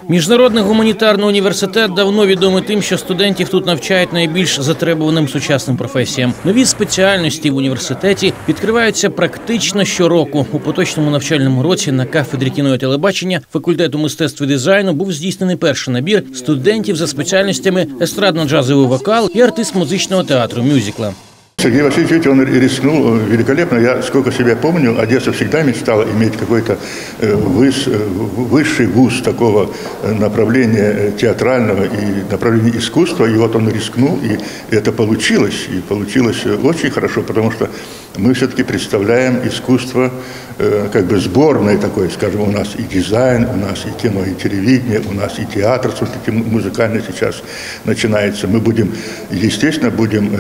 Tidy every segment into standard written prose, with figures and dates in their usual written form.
Міжнародний гуманітарний університет давно відомий тим, що студентів тут навчають найбільш затребуваним сучасним професіям. Нові спеціальності в університеті відкриваються практично щороку. У поточному навчальному році на кафедрі кіно і телебачення факультету мистецтв і дизайну був здійснений перший набір студентів за спеціальностями естрадно-джазовий вокал і артист музичного театру мюзикла. Сергей Васильевич, он рискнул великолепно. Я, сколько себя помню, Одесса всегда мечтала иметь какой-то высший вуз такого направления театрального и направления искусства. И вот он рискнул, и это получилось. И получилось очень хорошо, потому что мы все-таки представляем искусство как бы сборной такой, скажем, у нас и дизайн, у нас и кино, и телевидение, у нас и театр, все-таки музыкальный сейчас начинается. Мы будем, естественно,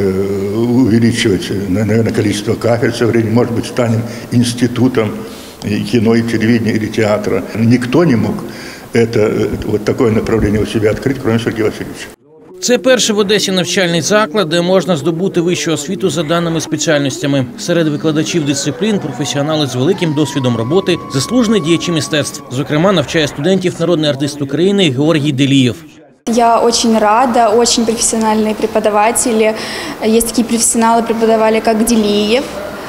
увеличивать, наверное, количество кафедр со временем, может быть, станем институтом кино и телевидения или театра. Никто не мог вот такое направление у себя открыть, кроме Сергея Васильевича. Це перший в Одесі навчальний заклад, де можна здобути вищу освіту за даними спеціальностями. Серед викладачів дисциплін – професіонали з великим досвідом роботи, заслужені діячі мистецтв. Зокрема, навчає студентів народний артист України Георгій Делієв. Я очень рада, очень профессиональные преподаватели. Есть такие профессионалы, преподавали, как Делиев.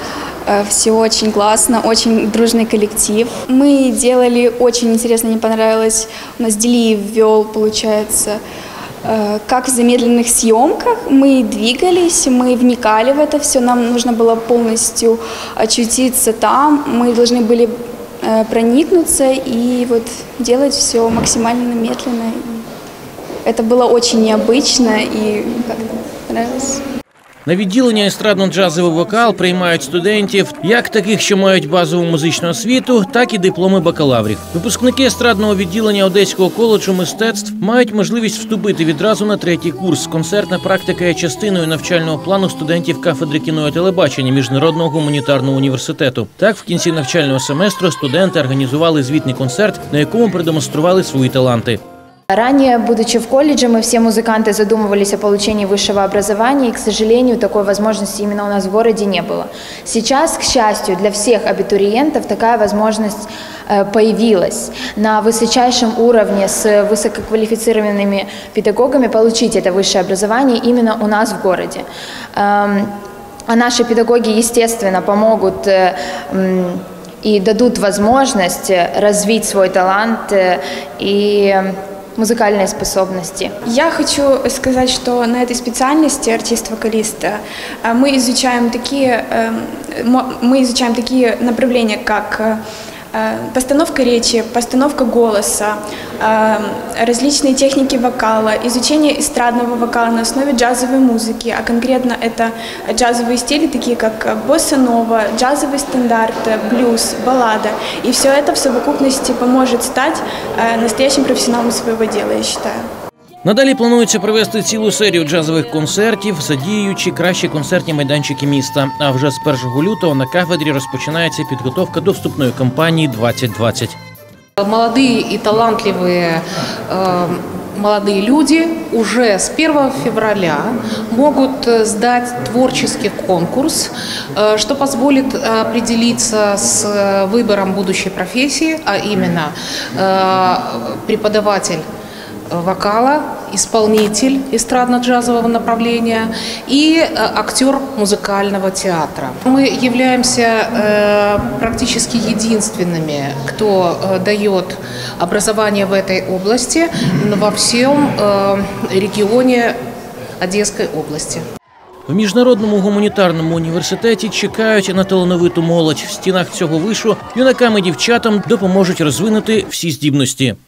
Все очень классно, очень дружный коллектив. Мы делали очень интересно, мне понравилось. У нас Делиев вел, получается, как в замедленных съемках. Мы двигались, мы вникали в это все. Нам нужно было полностью очутиться там. Мы должны были проникнуться и вот делать все максимально медленно. Это было очень необычно и как-то понравилось. На відділення естрадно-джазовий вокал приймають студентів, як таких, що мають базову музичну освіту, так і дипломи бакалаврів. Випускники естрадного відділення Одеського коледжу мистецтв мають можливість вступити відразу на третій курс. Концертна практика є частиною навчального плану студентів кафедри кіно і телебачення Міжнародного гуманітарного університету. Так, в кінці навчального семестру студенти організували звітний концерт, на якому продемонстрували свої таланти. Ранее, будучи в колледже, мы все музыканты задумывались о получении высшего образования, и, к сожалению, такой возможности именно у нас в городе не было. Сейчас, к счастью, для всех абитуриентов такая возможность появилась. На высочайшем уровне с высококвалифицированными педагогами получить это высшее образование именно у нас в городе. А наши педагоги, естественно, помогут и дадут возможность развить свой талант и музыкальные способности. Я хочу сказать, что на этой специальности артист-вокалиста мы изучаем такие направления, как постановка речи, постановка голоса, различные техники вокала, изучение эстрадного вокала на основе джазовой музыки, а конкретно это джазовые стили, такие как босса-нова, джазовый стандарт, блюз, баллада. И все это в совокупности поможет стать настоящим профессионалом своего дела, я считаю. Надалі планується провести цілу серію джазових концертів, задіюючи кращі концертні майданчики міста. А вже з 1 лютого на кафедрі розпочинається підготовка до вступної кампанії 2020. Молодые и талантливые молодые люди уже с 1 февраля могут сдать творческий конкурс, что позволит определиться с выбором будущей профессии, а именно преподаватель вокала, исполнитель эстрадно-джазового направления и актер музыкального театра. Мы являемся практически единственными, кто дает образование в этой области во всем регионе Одесской области. В Міжнародному гуманітарному університеті чекають на талановиту молодь. В стінах цього вишу юнакам і дівчатам допоможуть розвинути всі здібності.